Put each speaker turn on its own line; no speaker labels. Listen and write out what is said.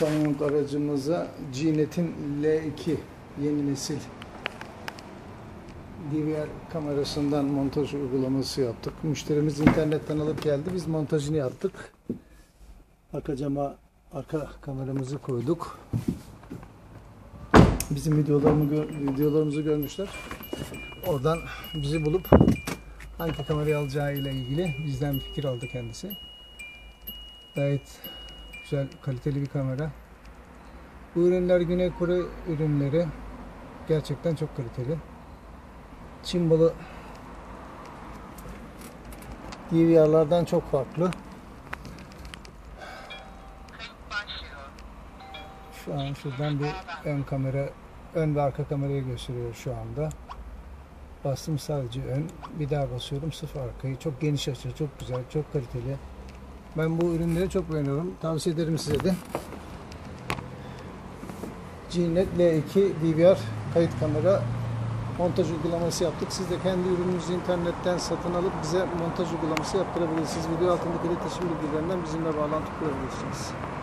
Samsung aracımıza G-Net'in L2 yeni nesil DVR kamerasından montaj uygulaması yaptık. Müşterimiz internetten alıp geldi. Biz montajını yaptık. Arka cama arka kameramızı koyduk. Bizim videolarımızı görmüşler. Oradan bizi bulup hangi kamerayı alacağı ile ilgili bizden bir fikir aldı kendisi. Gayet güzel, kaliteli bir kamera. Bu ürünler Güney Kore ürünleri. Gerçekten çok kaliteli. Çin malı DVR'lardan çok farklı. Şu an şuradan bir ön ve arka kamerayı gösteriyor şu anda. Bastım sadece ön. Bir daha basıyorum sıfır arkayı. Çok geniş açı, çok güzel, çok kaliteli. Ben bu ürünleri çok beğeniyorum. Tavsiye ederim size de. G-Net L2 DVR kayıt kamera montaj uygulaması yaptık. Siz de kendi ürününüzü internetten satın alıp bize montaj uygulaması yaptırabilirsiniz. Video altındaki iletişim bilgilerinden bizimle bağlantı kurabilirsiniz.